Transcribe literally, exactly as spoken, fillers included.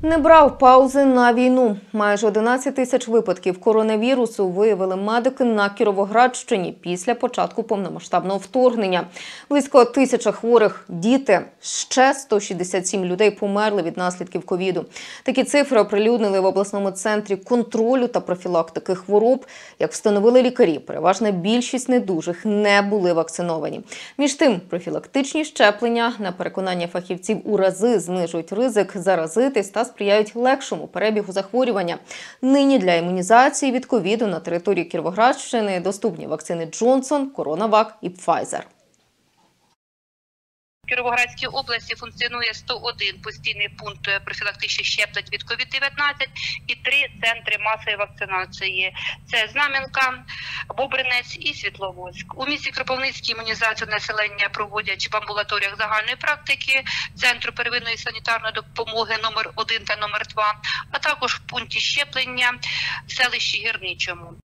Не брав паузи на війну. Майже одинадцять тисяч випадків коронавірусу виявили медики на Кіровоградщині після початку повномасштабного вторгнення. Близько тисяча хворих – діти. Ще сто шістдесят сім людей померли від наслідків ковіду. Такі цифри оприлюднили в обласному центрі контролю та профілактики хвороб. Як встановили лікарі, переважна більшість недужих не були вакциновані. Між тим, профілактичні щеплення, на переконання фахівців, у рази знижують ризик заразитись та сприяють легшому перебігу захворювання. Нині для імунізації від ковіду на території Кіровоградщини доступні вакцини Джонсон, Коронавак і Пфайзер. В Кіровоградській області функціонує сто один постійний пункт профілактичних щеплень від ковід дев'ятнадцять і три центри масової вакцинації. Це Знам'янка, Бобринець і Світловодськ. У місті Кропивницький імунізацію населення проводять в амбулаторіях загальної практики, Центру первинної санітарної допомоги номер один та номер два, а також в пункті щеплення в селищі Гірничому.